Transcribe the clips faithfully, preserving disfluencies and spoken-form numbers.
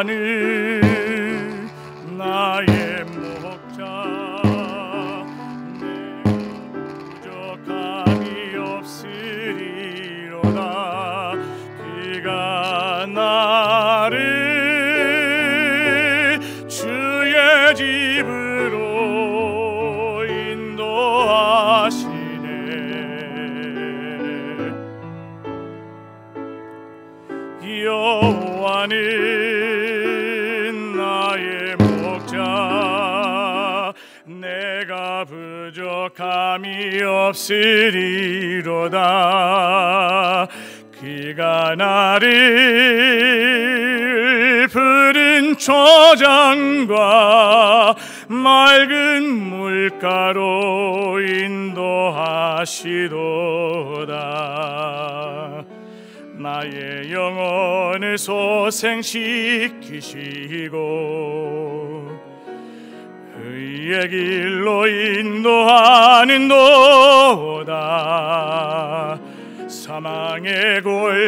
여호와는 나의 목자, 내가 부족함이 없으리로다. 그가 나를 주의 집으로 인도하시네. 여호와는 나의 목자, 내가 부족함이 없으리로다. 그가 나를 푸른 초장과 맑은 물가로 인도하시도다. 나의 영혼을 소생시키시고 의의 길로 인도하는도다. 사망의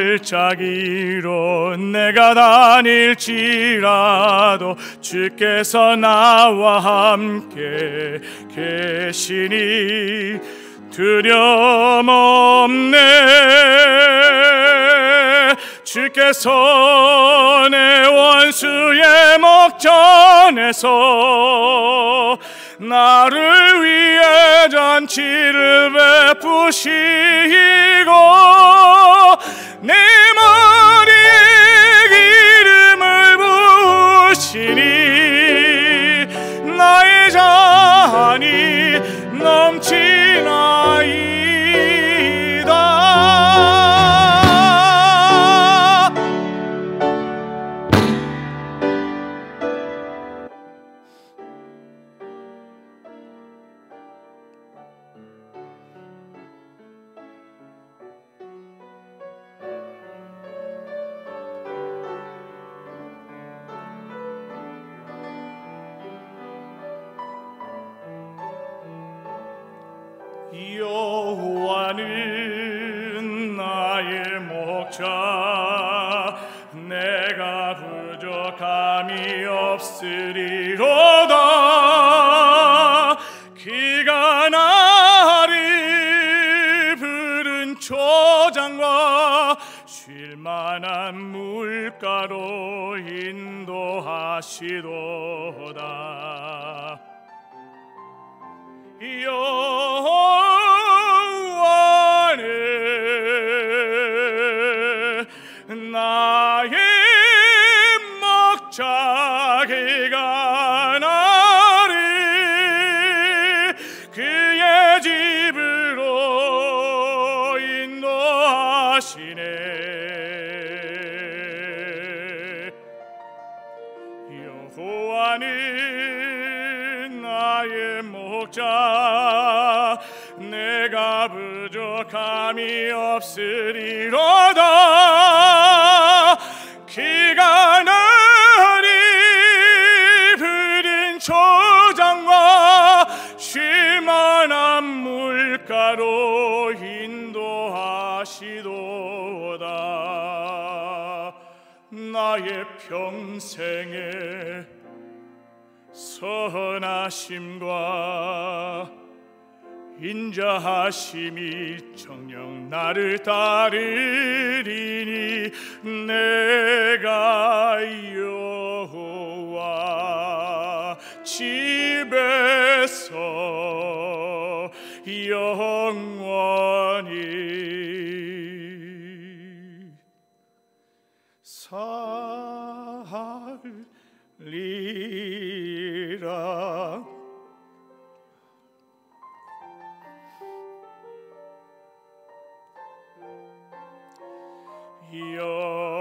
골짜기로 내가 다닐지라도 주께서 나와 함께 계시니 두려움 없네. 주께서 내 원수의 목전에서 나를 위해 잔치를 베푸시고 내 머리에 기름을 부으시니 나의 잔이 넘치나이다. 여호와는 나의 목자, 내가 부족함이 없으리로다. 그가 나를 푸른 초장과 쉴만한 물가로 인도하시도다. 여호와는 나의 목자, 그가 나를 그의 집으로 인도하시네. 여호와는 나의 목자, 내가 부족함이 없으리로다. 그가 나를 푸른 초장과 쉴만한 물가로 인도하시도다. 나의 평생에 선하심과 인자하심이 정녕 나를 따르리니 내가 여호와 집에서 영원히 살리라. 여